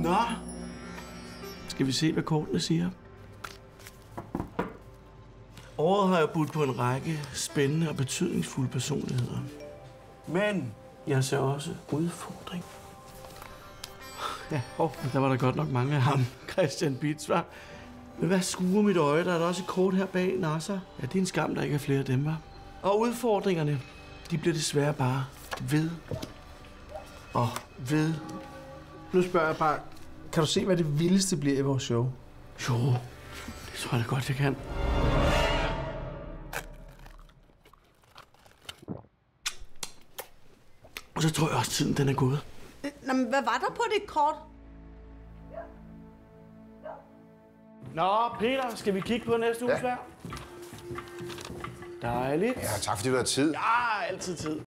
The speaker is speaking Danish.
Nå. Skal vi se, hvad kortene siger? Året har jeg budt på en række spændende og betydningsfulde personligheder. Men jeg ser også udfordring. Ja, der var der godt nok mange af ham, Christian Bitz, var. Men hvad skuer mit øje? Der er der også et kort her bag Nasser. Ja, det er en skam, der ikke er flere af dem, var. Og udfordringerne, de bliver desværre bare ved og ved. Nu spørger jeg bare, kan du se, hvad det vildeste bliver i vores show? Jo, det tror jeg da godt, jeg kan. Og så tror jeg også, tiden den er gået. Nå, men hvad var der på det kort? Nå, Peter, skal vi kigge på næste uges vejr? Dejligt. Ja, tak fordi du har tid. Ja, altid tid.